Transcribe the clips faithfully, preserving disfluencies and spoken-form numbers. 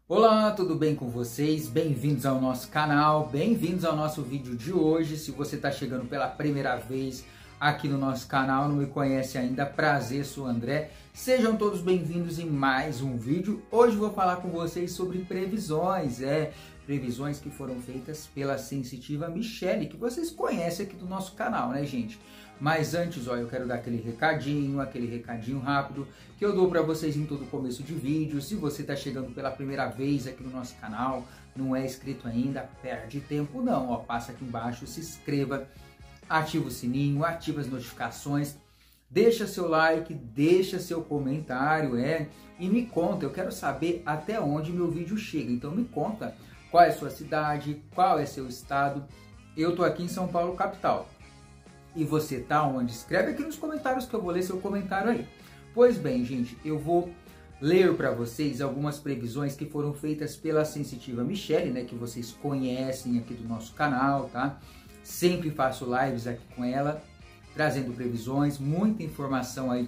Olá, tudo bem com vocês? Bem-vindos ao nosso canal, bem-vindos ao nosso vídeo de hoje. Se você está chegando pela primeira vez aqui no nosso canal, não me conhece ainda, prazer, sou o André. Sejam todos bem-vindos em mais um vídeo. Hoje vou falar com vocês sobre previsões, é, previsões que foram feitas pela sensitiva Michele, que vocês conhecem aqui do nosso canal, né, gente? Mas antes, ó, eu quero dar aquele recadinho, aquele recadinho rápido que eu dou para vocês em todo começo de vídeo. Se você está chegando pela primeira vez aqui no nosso canal, não é inscrito ainda, perde tempo não, ó, passa aqui embaixo, se inscreva, ativa o sininho, ativa as notificações, deixa seu like, deixa seu comentário, é, e me conta, eu quero saber até onde meu vídeo chega. Então me conta qual é a sua cidade, qual é seu estado. Eu tô aqui em São Paulo, capital. E você tá onde? Escreve aqui nos comentários que eu vou ler seu comentário aí. Pois bem, gente, eu vou ler para vocês algumas previsões que foram feitas pela sensitiva Michele, né, que vocês conhecem aqui do nosso canal, tá? Sempre faço lives aqui com ela, trazendo previsões, muita informação aí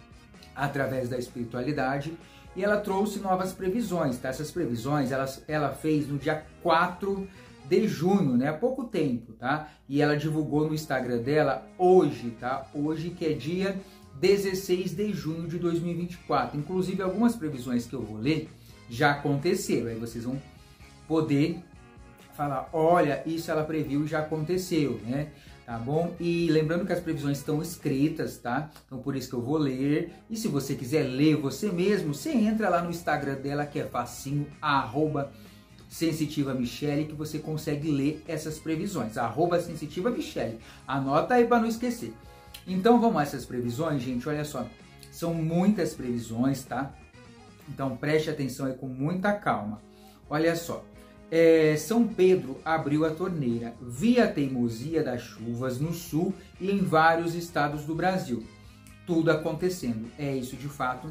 através da espiritualidade. E ela trouxe novas previsões, tá? Essas previsões ela, ela fez no dia quatro de junho, né? Há pouco tempo, tá? E ela divulgou no Instagram dela hoje, tá? Hoje que é dia dezesseis de junho de dois mil e vinte e quatro. Inclusive algumas previsões que eu vou ler já aconteceram. Aí vocês vão poder falar, olha, isso ela previu e já aconteceu, né? Tá bom? E lembrando que as previsões estão escritas, tá? Então por isso que eu vou ler. E se você quiser ler você mesmo, você entra lá no Instagram dela, que é facinho, arroba sensitiva Michele, que você consegue ler essas previsões, arroba sensitiva Michele, anota aí para não esquecer. Então vamos a essas previsões, gente, olha só, são muitas previsões, tá? Então preste atenção aí com muita calma. Olha só, é, São Pedro abriu a torneira, via a teimosia das chuvas no sul e em vários estados do Brasil, tudo acontecendo, é isso de fato.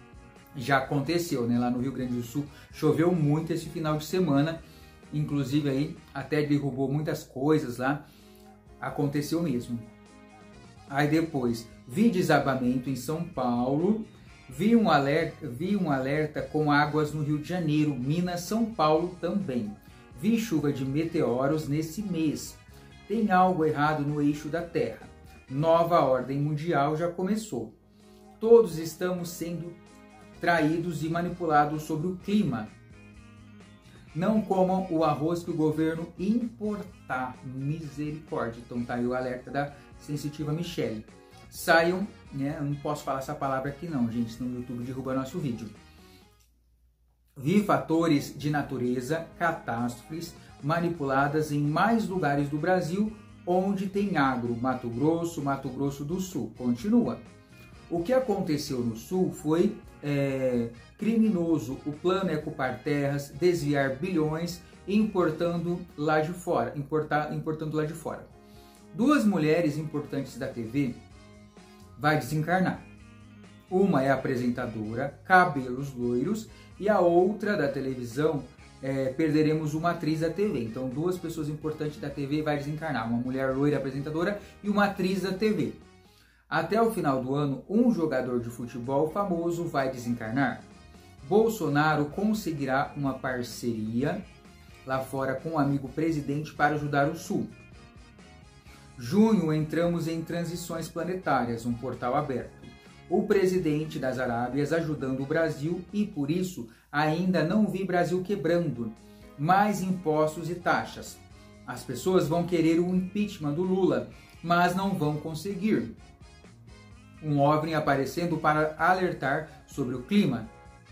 Já aconteceu, né? Lá no Rio Grande do Sul choveu muito esse final de semana, inclusive aí até derrubou muitas coisas lá, aconteceu mesmo. Aí depois, vi desabamento em São Paulo, vi um alerta, vi um alerta com águas no Rio de Janeiro, Minas, São Paulo também. Vi chuva de meteoros nesse mês. Tem algo errado no eixo da Terra. Nova ordem mundial já começou. Todos estamos sendo traídos e manipulados sobre o clima. Não comam o arroz que o governo importar. Misericórdia. Então tá aí o alerta da sensitiva Michele. Saiam, né? Eu não posso falar essa palavra aqui não, gente, senão o YouTube derruba nosso vídeo. Vi fatores de natureza, catástrofes manipuladas em mais lugares do Brasil onde tem agro. Mato Grosso, Mato Grosso do Sul. Continua. O que aconteceu no Sul foi é, criminoso. O plano é ocupar terras, desviar bilhões, importando lá de fora, importar, importando lá de fora. Duas mulheres importantes da T V vai desencarnar. Uma é apresentadora, cabelos loiros, e a outra da televisão, é, perderemos uma atriz da T V. Então, duas pessoas importantes da T V vai desencarnar. Uma mulher loira apresentadora e uma atriz da T V. Até o final do ano, um jogador de futebol famoso vai desencarnar. Bolsonaro conseguirá uma parceria lá fora com o amigo presidente para ajudar o Sul. Junho, entramos em transições planetárias, um portal aberto. O presidente das Arábias ajudando o Brasil e, por isso, ainda não vi Brasil quebrando. Mais impostos e taxas. As pessoas vão querer o impeachment do Lula, mas não vão conseguir. Um OVNI aparecendo para alertar sobre o clima.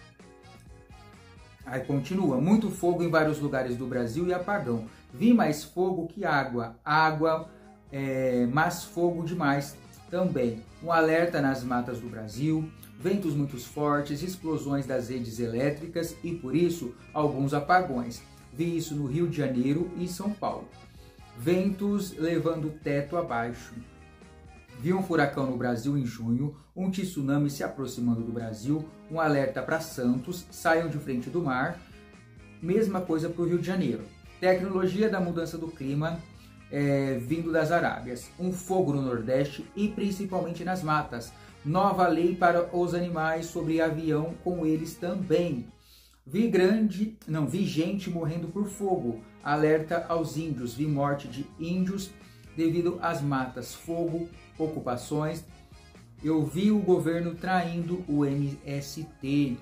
Aí continua, muito fogo em vários lugares do Brasil e apagão. Vi mais fogo que água, água, é, mas fogo demais também. Um alerta nas matas do Brasil, ventos muito fortes, explosões das redes elétricas e, por isso, alguns apagões. Vi isso no Rio de Janeiro e São Paulo. Ventos levando o teto abaixo. Vi um furacão no Brasil em junho, um tsunami se aproximando do Brasil, um alerta para Santos, saiam de frente do mar. Mesma coisa para o Rio de Janeiro. Tecnologia da mudança do clima é, vindo das Arábias. Um fogo no Nordeste e principalmente nas matas. Nova lei para os animais sobre avião com eles também. Vi grande, não, vi gente morrendo por fogo. Alerta aos índios. Vi morte de índios devido às matas, fogo, ocupações. Eu vi o governo traindo o M S T.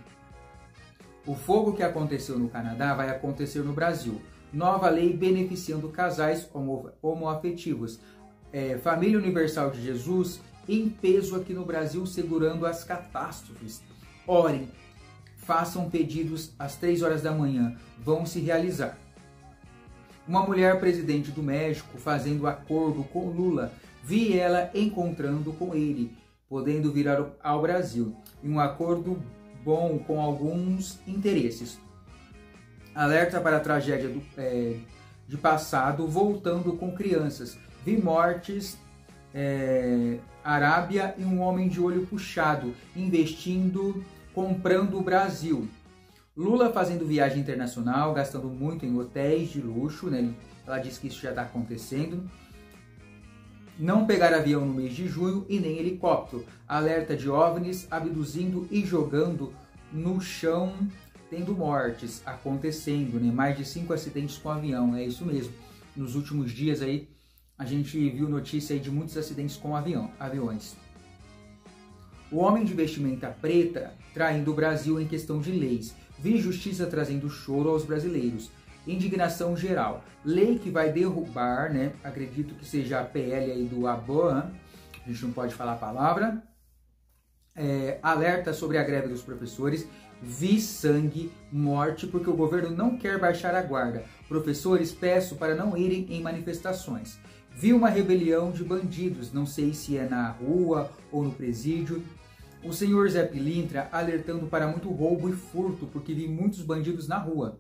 O fogo que aconteceu no Canadá vai acontecer no Brasil. Nova lei beneficiando casais homo, homoafetivos. É, Família Universal de Jesus em peso aqui no Brasil, segurando as catástrofes. Orem, façam pedidos às três horas da manhã, vão se realizar. Uma mulher presidente do México fazendo acordo com Lula. Vi ela encontrando com ele, podendo vir ao Brasil. E um acordo bom com alguns interesses. Alerta para a tragédia do, é, de passado, voltando com crianças. Vi mortes, é, Arábia e um homem de olho puxado, investindo, comprando o Brasil. Lula fazendo viagem internacional, gastando muito em hotéis de luxo, né? Ela disse que isso já está acontecendo. Não pegar avião no mês de junho e nem helicóptero. Alerta de OVNIs abduzindo e jogando no chão, tendo mortes acontecendo, né? Mais de cinco acidentes com avião, é isso mesmo. Nos últimos dias aí, a gente viu notícia aí de muitos acidentes com avião, aviões. O homem de vestimenta preta traindo o Brasil em questão de leis. Vi justiça trazendo choro aos brasileiros. Indignação geral. Lei que vai derrubar, né? Acredito que seja a P L aí do ABAN. A gente não pode falar a palavra. É, alerta sobre a greve dos professores. Vi sangue, morte, porque o governo não quer baixar a guarda. Professores, peço para não irem em manifestações. Vi uma rebelião de bandidos, não sei se é na rua ou no presídio. O senhor Zé Pilintra alertando para muito roubo e furto, porque vi muitos bandidos na rua.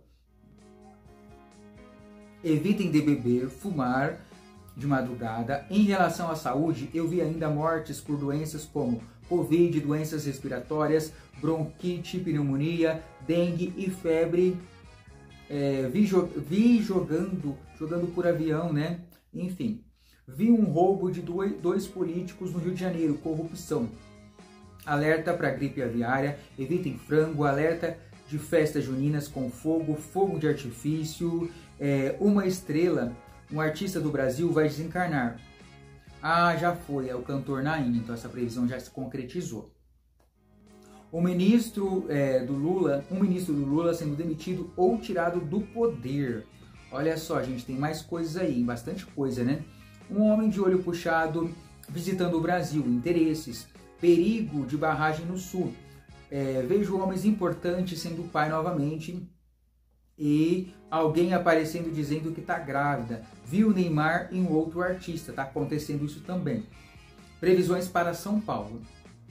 Evitem de beber, fumar de madrugada. Em relação à saúde, eu vi ainda mortes por doenças como Covid, doenças respiratórias, bronquite, pneumonia, dengue e febre. É, vi, jo vi jogando, jogando por avião, né? Enfim, vi um roubo de dois, dois políticos no Rio de Janeiro, corrupção. Alerta para gripe aviária, evitem frango, alerta de festas juninas com fogo, fogo de artifício, é, uma estrela, um artista do Brasil vai desencarnar. Ah, já foi, é o cantor Naim, então essa previsão já se concretizou. O ministro é, do Lula, um ministro do Lula sendo demitido ou tirado do poder. Olha só, gente, tem mais coisas aí, bastante coisa, né? Um homem de olho puxado visitando o Brasil, interesses, perigo de barragem no sul. É, vejo homens importantes sendo pai novamente e alguém aparecendo dizendo que está grávida. Viu Neymar e um outro artista, está acontecendo isso também. Previsões para São Paulo.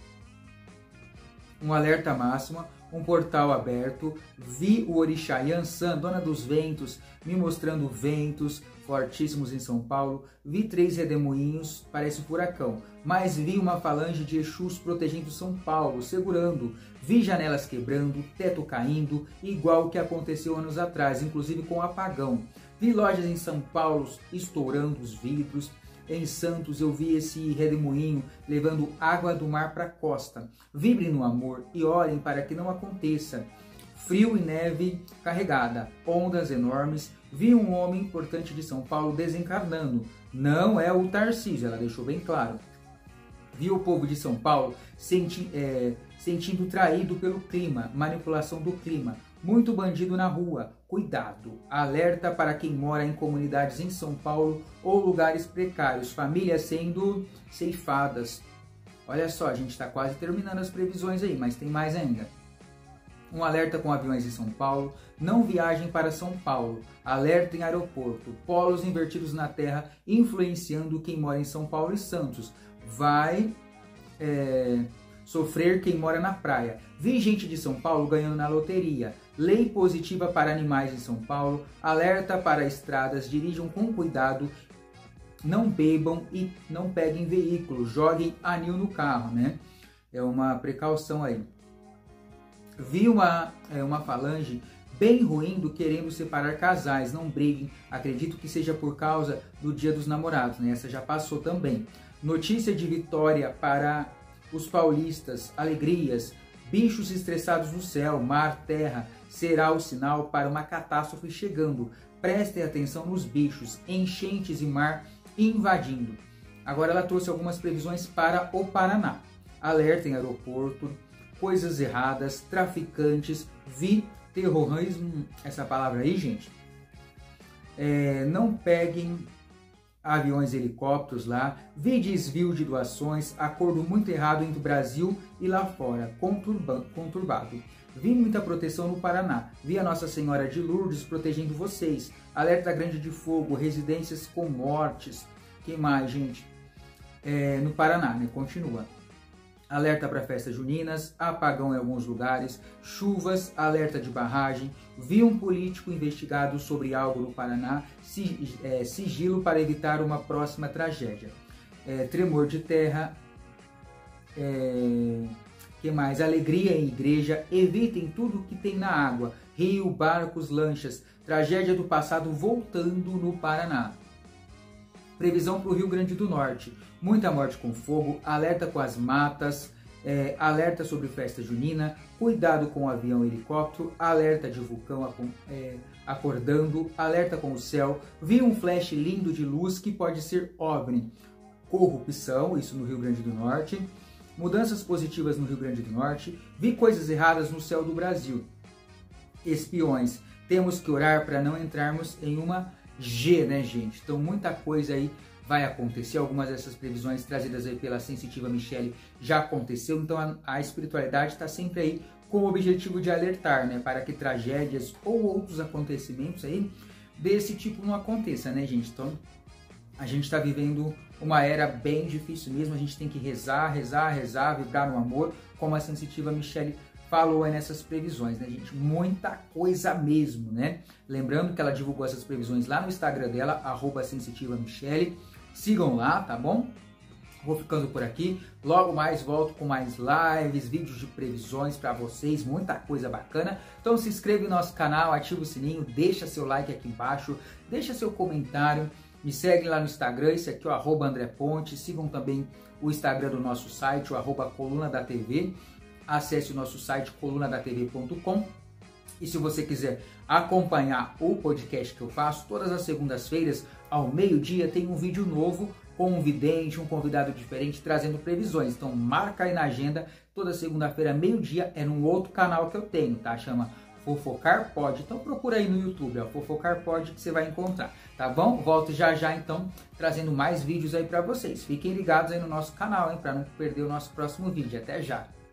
Um alerta máxima, um portal aberto, vi o orixá Yansan, dona dos ventos, me mostrando ventos fortíssimos em São Paulo, vi três redemoinhos, parece furacão, mas vi uma falange de Exus protegendo São Paulo, segurando, vi janelas quebrando, teto caindo, igual o que aconteceu anos atrás, inclusive com apagão, vi lojas em São Paulo estourando os vidros. Em Santos eu vi esse redemoinho levando água do mar para a costa. Vibrem no amor e orem para que não aconteça. Frio e neve carregada, ondas enormes. Vi um homem importante de São Paulo desencarnando. Não é o Tarcísio, ela deixou bem claro. Vi o povo de São Paulo senti, é, sentindo traído pelo clima, manipulação do clima. Muito bandido na rua, cuidado, alerta para quem mora em comunidades em São Paulo ou lugares precários, famílias sendo ceifadas. Olha só, a gente está quase terminando as previsões aí, mas tem mais ainda. Um alerta com aviões em São Paulo, não viajem para São Paulo, alerta em aeroporto, polos invertidos na terra influenciando quem mora em São Paulo e Santos. Vai... É... sofrer quem mora na praia. Vi gente de São Paulo ganhando na loteria. Lei positiva para animais em São Paulo. Alerta para estradas. Dirijam com cuidado. Não bebam e não peguem veículos. Joguem anil no carro, né? É uma precaução aí. Vi uma, é, uma falange bem ruim do querendo separar casais. Não briguem. Acredito que seja por causa do Dia dos Namorados, né? Essa já passou também. Notícia de vitória para os paulistas, alegrias, Bichos estressados no céu, mar, terra, será o sinal para uma catástrofe chegando. Prestem atenção nos bichos, enchentes e mar invadindo. Agora ela trouxe algumas previsões para o Paraná. Alerta em aeroporto, coisas erradas, traficantes, vi terrorismo, essa palavra aí, gente. É, não peguem aviões e helicópteros lá, vi desvio de doações, acordo muito errado entre o Brasil e lá fora, conturba, conturbado. Vi muita proteção no Paraná, vi a Nossa Senhora de Lourdes protegendo vocês, alerta grande de fogo, residências com mortes. Que mais, gente? É, no Paraná, né? Continua. Alerta para festas juninas, apagão em alguns lugares, chuvas, alerta de barragem, vi um político investigado sobre algo no Paraná, sigilo para evitar uma próxima tragédia. É, tremor de terra, é, que mais? Alegria em igreja, evitem tudo que tem na água, rio, barcos, lanchas, tragédia do passado voltando no Paraná. Previsão para o Rio Grande do Norte, muita morte com fogo, alerta com as matas, é, alerta sobre festa junina, cuidado com o avião e helicóptero, alerta de vulcão é, acordando, alerta com o céu, vi um flash lindo de luz que pode ser OVNI, corrupção, isso no Rio Grande do Norte, mudanças positivas no Rio Grande do Norte, vi coisas erradas no céu do Brasil, espiões, temos que orar para não entrarmos em uma G, né, gente? Então muita coisa aí vai acontecer, algumas dessas previsões trazidas aí pela sensitiva Michele já aconteceu, então a, a espiritualidade está sempre aí com o objetivo de alertar, né, para que tragédias ou outros acontecimentos aí desse tipo não aconteça, né, gente? Então a gente está vivendo uma era bem difícil mesmo, a gente tem que rezar, rezar, rezar, vibrar no amor, como a sensitiva Michele falou aí nessas previsões, né, gente? Muita coisa mesmo, né? Lembrando que ela divulgou essas previsões lá no Instagram dela, arroba sensitiva Michele. Sigam lá, tá bom? Vou ficando por aqui. Logo mais volto com mais lives, vídeos de previsões para vocês, muita coisa bacana. Então se inscreva no nosso canal, ativa o sininho, deixa seu like aqui embaixo, deixa seu comentário, me segue lá no Instagram, esse aqui é o arroba André Ponte. Sigam também o Instagram do nosso site, o arroba Coluna da T V. Acesse o nosso site coluna da t v ponto com e se você quiser acompanhar o podcast que eu faço, todas as segundas-feiras, ao meio-dia, tem um vídeo novo com um vidente, um convidado diferente, trazendo previsões. Então marca aí na agenda, toda segunda-feira, meio-dia, é num outro canal que eu tenho, tá? Chama Fofocar Pod. Então procura aí no YouTube, ó, Fofocar Pod, que você vai encontrar, tá bom? Volto já já, então, trazendo mais vídeos aí para vocês. Fiquem ligados aí no nosso canal, hein, para não perder o nosso próximo vídeo. Até já!